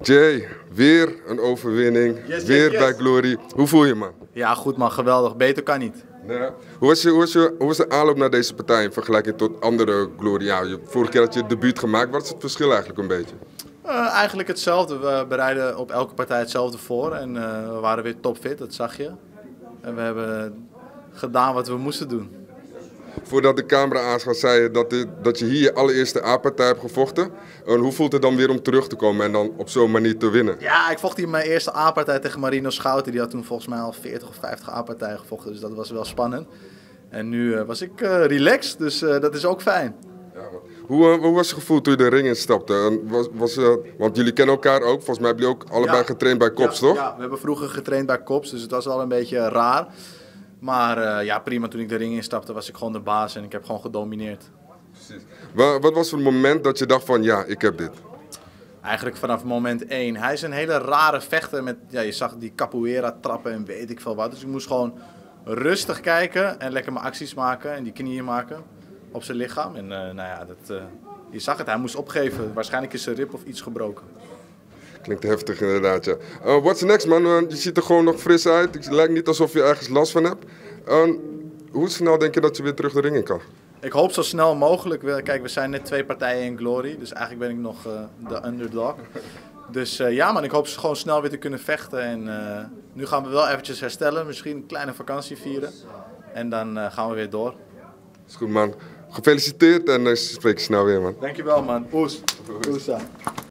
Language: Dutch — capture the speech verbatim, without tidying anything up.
Jay, weer een overwinning, Yes, weer yes, yes. bij Glory. Hoe voel je, man? Ja, goed man, geweldig. Beter kan niet. Ja. Hoe, was je, hoe, was je, hoe was de aanloop naar deze partij in vergelijking tot andere Glory? Ja, je, vorige keer had je het debuut gemaakt. Wat is het verschil eigenlijk een beetje? Uh, eigenlijk hetzelfde. We bereiden op elke partij hetzelfde voor. En uh, we waren weer topfit, dat zag je. En we hebben gedaan wat we moesten doen. Voordat de camera aanschat, zei je dat, dit, dat je hier je allereerste A-partij hebt gevochten. En hoe voelt het dan weer om terug te komen en dan op zo'n manier te winnen? Ja, ik vocht hier mijn eerste A-partij tegen Marino Schouten. Die had toen volgens mij al veertig of vijftig A-partijen gevochten. Dus dat was wel spannend. En nu uh, was ik uh, relaxed, dus uh, dat is ook fijn. Ja, hoe, uh, hoe was het gevoel toen je de ring instapte? Was, was, uh, want jullie kennen elkaar ook. Volgens mij hebben jullie ook allebei ja. getraind bij Kops, ja, toch? Ja, we hebben vroeger getraind bij Kops, dus het was wel een beetje raar. Maar uh, ja, prima, toen ik de ring instapte was ik gewoon de baas en ik heb gewoon gedomineerd. Precies. Wat, wat was het moment dat je dacht van ja, ik heb dit? Eigenlijk vanaf moment één. Hij is een hele rare vechter met, ja, je zag die capoeira trappen en weet ik veel wat. Dus ik moest gewoon rustig kijken en lekker mijn acties maken en die knieën maken op zijn lichaam. En uh, nou ja, dat, uh, je zag het, hij moest opgeven. Waarschijnlijk is zijn rib of iets gebroken. Klinkt heftig inderdaad, ja. Uh, what's next, man? Uh, je ziet er gewoon nog fris uit. Het lijkt niet alsof je ergens last van hebt. Uh, hoe snel denk je dat je weer terug de ring in kan? Ik hoop zo snel mogelijk. Kijk, we zijn net twee partijen in Glory. Dus eigenlijk ben ik nog uh, de underdog. Dus uh, ja man, ik hoop gewoon snel weer te kunnen vechten. En uh, nu gaan we wel eventjes herstellen. Misschien een kleine vakantie vieren. En dan uh, gaan we weer door. Is goed, man. Gefeliciteerd en uh, spreek je snel weer, man. Dankjewel, man. Oes. Oesa.